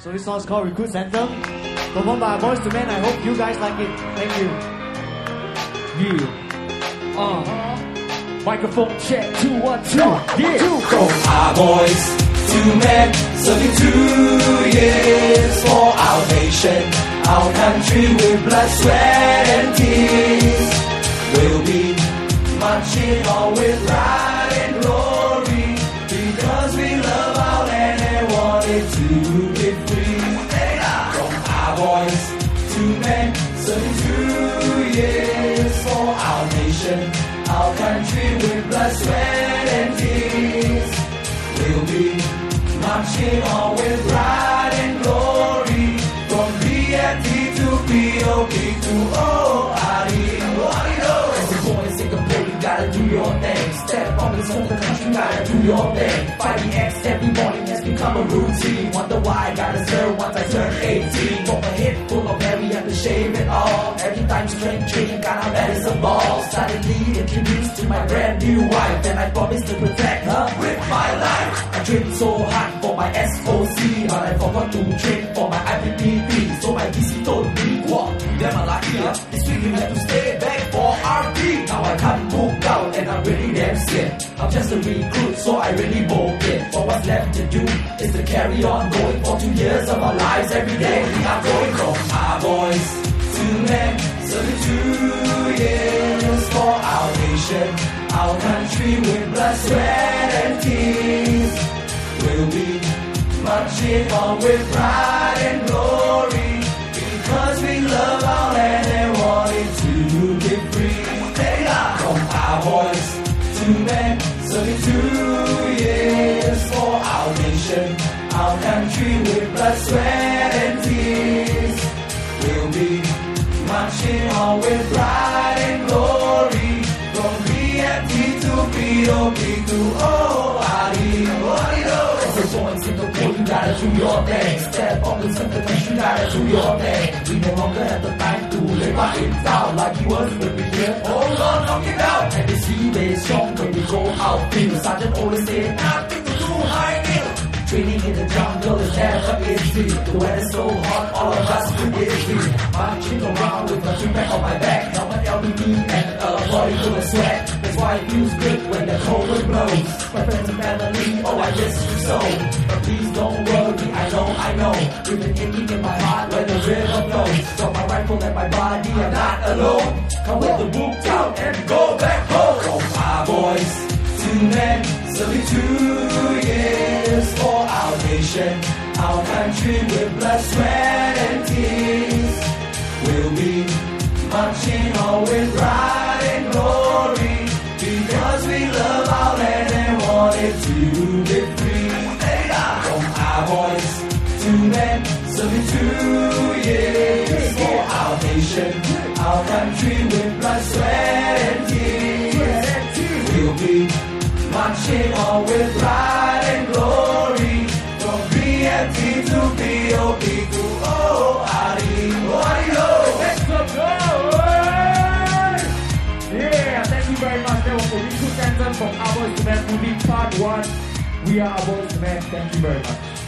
So this song is called Recruit's Anthem, performed by Boys to Men. I hope you guys like it. Thank you. Yeah. Microphone check 2 1 2. Yeah. From our boys to men, serving 2 years for our nation, our country with blood, sweat and tears. We'll be marching on with pride and glory, because we love our land and want it to be free. From our boys to men, serving 2 years for our nation, our country with blood, sweat and tears. We'll be marching on with pride and glory, from BFT to POP to ORE. As a boy in Singapore, you gotta do your thing. Step on this home country, you gotta do your thing. Fight the X every morning has become a routine. Wonder why I gotta serve once I turn 18. From a head full of hair, we have to shave it all. Every time strength training, got our medicine ball. Suddenly introduced to my brand new wife, and I promised to protect her with my life. I trained so hard for my SOC, but I forgot to train for my IPPP. So my DC told me, walk, damn I lucky, this week you have to stay back for RP. Now I can't book out and I'm really damn scared. I'm just a recruit, so I really won't get. But what's left to do is to carry on going for 2 years of our lives. Every day we are going from our boys to men, serving 2 years for our nation, our country with blood, sweat and tears. We'll be marching on with pride and glory, because we love our land and want it to be free. From our boys to men, serving 2 years for our nation, our country with blood, sweat and tears. We'll be marching on with pride and glory, from BFT to POP to ORE. As a boy in Singapore, you gotta do your thing. Step up in Singapore, you gotta do your thing. We no longer have the time to live back in town like he was when we here. Hold on, knock it out. And they see they strong when we go out. The sergeant always say, nothing to do, high kneel. Training in the jungle is never easy. The weather's so hot, all of us feel dizzy. Marching around with a back on my back, helmet LBD and a body full of sweat. That's why it feels good when the cold wind blows. My friends and family, oh I miss you so. But please don't worry, I know. With an aching in my heart where the river flows. Got my rifle and my body, I'm not alone. Come with the book out and go back home. From our boys to men, serving 2 years for our nation, our country with blood, sweat and tears. We'll be marching on with pride and glory, because we love our land and want it to be free. From our boys to men, serving 2 years for our nation, our country with blood, sweat and tears. We'll be marching on with pride and glory, from BFT to POP to ORE. Let's go! Yeah, thank you very much. That was the Recruit's Anthem from Our Boys to Men movie part 1. We are Our Boys to Men. Thank you very much.